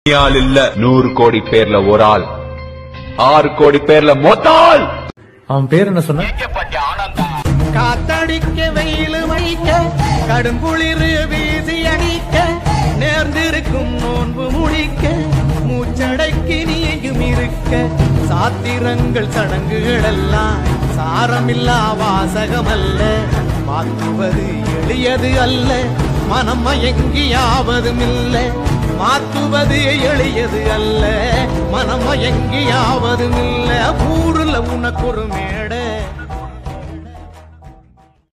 ஆள் இல்ல 100 கோடி பேர்ல ஒரு ஆள், 6 கோடி பேர்ல மொத்தாள். அவன் பேர் என்ன சொன்ன? காத்தடிக்க வெயில் வைக்க கடும் குளிர் வீசி அடிக்க நேர்ந்திருக்கும் நோன்பு முடிக்க மூச்சடைக்கு நீயும் இருக்க சாத்திரங்கள் சடங்குகள் எல்லாம் சாரமில்லா வாசகமல்ல, மாற்றுவது எளியது அல்ல, மனம் மயங்கியாவதும் இல்ல. மாற்றுவது எளியது அல்ல, மனம் மயங்கியாவதும் இல்ல. ஊருல உனக்கு ஒரு மேடை